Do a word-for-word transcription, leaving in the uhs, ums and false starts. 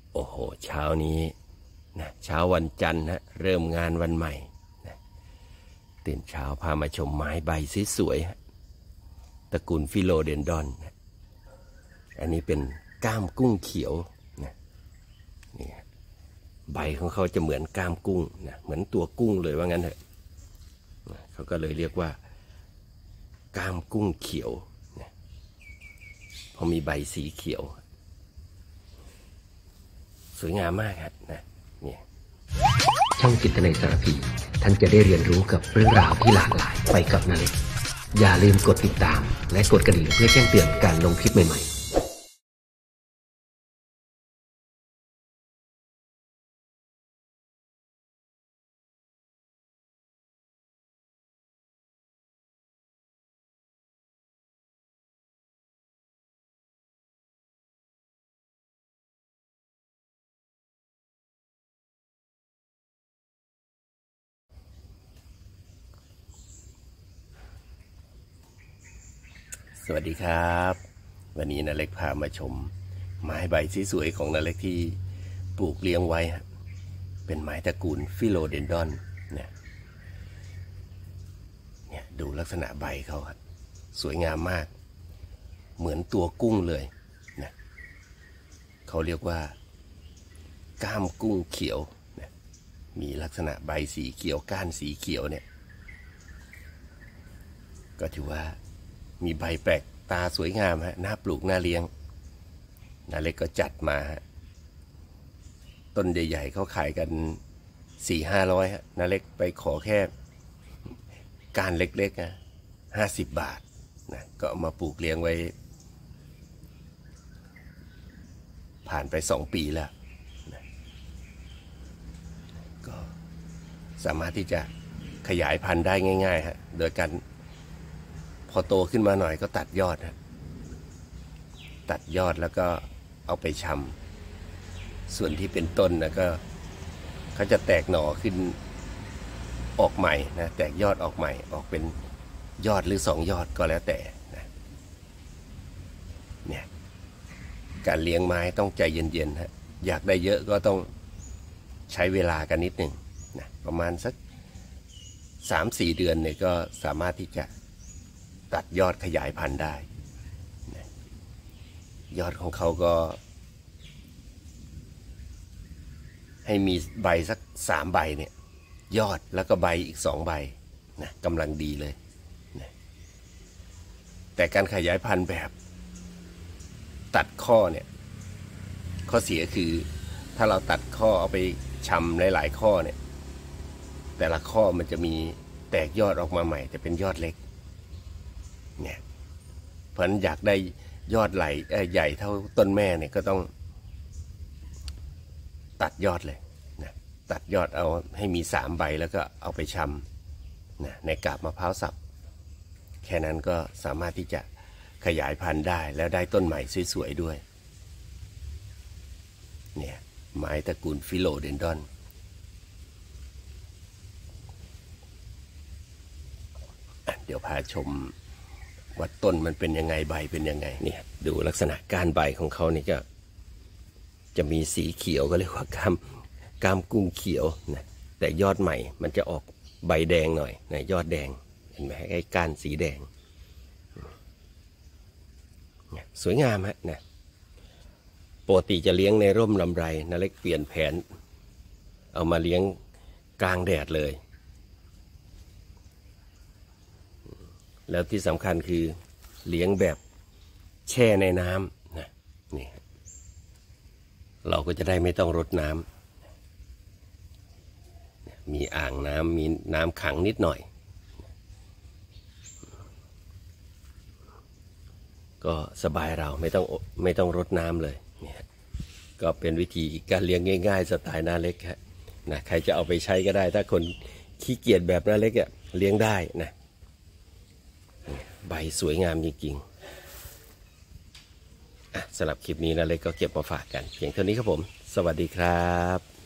โอ้โหเช้านี้นะเช้าวันจันทร์นะเริ่มงานวันใหม่นะตื่นเช้าพามาชมไม้ใบสวยๆตระกูลฟิโลเดนดอนนะอันนี้เป็นก้ามกุ้งเขียวนะนี่ใบของเขาจะเหมือนก้ามกุ้งนะเหมือนตัวกุ้งเลยว่างั้นเถอะนะเขาก็เลยเรียกว่าก้ามกุ้งเขียวนะพอมีใบสีเขียวสวยงามมากครับนะเนี่ยช่องจิตนาสารพีท่านจะได้เรียนรู้กับเรื่องราวที่หลากหลายไปกับนาเล็กอย่าลืมกดติดตามและกดกระดิ่งเพื่อแจ้งเตือนการลงคลิปใหม่ๆสวัสดีครับวันนี้นาเล็กพามาชมไม้ใบสวยๆของนาเล็กที่ปลูกเลี้ยงไว้เป็นไม้ตระกูลฟิโลเดนดอนเนี่ยเนี่ยดูลักษณะใบเขาครับสวยงามมากเหมือนตัวกุ้งเลยนะเขาเรียกว่าก้ามกุ้งเขียวนะมีลักษณะใบสีเขียวก้านสีเขียวเนี่ยก็ถือว่ามีใบแปลกตาสวยงามฮะน่าปลูกน่าเลี้ยงนาเล็กก็จัดมาฮะต้นใหญ่ๆเขาขายกันสี่ห้าร้อยฮะนาเล็กไปขอแค่การเล็กๆนะห้าสิบบาทนะก็เอามาปลูกเลี้ยงไว้ผ่านไปสองปีแล้วนะก็สามารถที่จะขยายพันธุ์ได้ง่ายๆฮะโดยการพอโตขึ้นมาหน่อยก็ตัดยอดฮะตัดยอดแล้วก็เอาไปชำส่วนที่เป็นต้นนะก็เขาจะแตกหน่อขึ้นออกใหม่นะแตกยอดออกใหม่ออกเป็นยอดหรือสองยอดก็แล้วแต่นะเนี่ยการเลี้ยงไม้ต้องใจเย็นๆฮะอยากได้เยอะก็ต้องใช้เวลากันนิดหนึ่งนะประมาณสัก สามสี่ เดือนเนี่ยก็สามารถที่จะตัดยอดขยายพันธุ์ได้นะยอดของเขาก็ให้มีใบสักสามใบเนี่ยยอดแล้วก็ใบอีกสองใบนะกำลังดีเลยนะแต่การขยายพันธุ์แบบตัดข้อเนี่ยข้อเสียคือถ้าเราตัดข้อเอาไปชำหลายๆข้อเนี่ยแต่ละข้อมันจะมีแตกยอดออกมาใหม่แต่เป็นยอดเล็กเนี่ยเพราะฉะนั้นอยากได้ยอดไหลใหญ่เท่าต้นแม่เนี่ยก็ต้องตัดยอดเลยนะตัดยอดเอาให้มีสามใบแล้วก็เอาไปชำนะในกาบมะพร้าวสับแค่นั้นก็สามารถที่จะขยายพันธุ์ได้แล้วได้ต้นใหม่สวยๆด้วยเนี่ยไม้ตระกูลฟิโลเดนดอนเดี๋ยวพาชมว่าต้นมันเป็นยังไงใบเป็นยังไงเนี่ยดูลักษณะก้านใบของเขานี่ก็จะมีสีเขียวก็เรียกว่าก้ามก้ามกุ้งเขียวนะแต่ยอดใหม่มันจะออกใบแดงหน่อยนะยอดแดงเห็นไหมไอ้ก้านสีแดงสวยงามฮะนะปกติจะเลี้ยงในร่มลำไรนาเล็กเปลี่ยนแผนเอามาเลี้ยงกลางแดดเลยแล้วที่สำคัญคือเลี้ยงแบบแช่ในน้ำนะนี่เราก็จะได้ไม่ต้องรดน้ำมีอ่างน้ำมีน้ำขังนิดหน่อยก็สบายเราไม่ต้องไม่ต้องรดน้ำเลยเนี่ยก็เป็นวิธีการเลี้ยงง่ายๆสไตล์นาเล็กฮะนะใครจะเอาไปใช้ก็ได้ถ้าคนขี้เกียจแบบนาเล็กอ่ะเลี้ยงได้นะใบสวยงามจริงๆสำหรับคลิปนี้นาเล็กก็เก็บมาฝากกันเพียงเท่านี้ครับผมสวัสดีครับ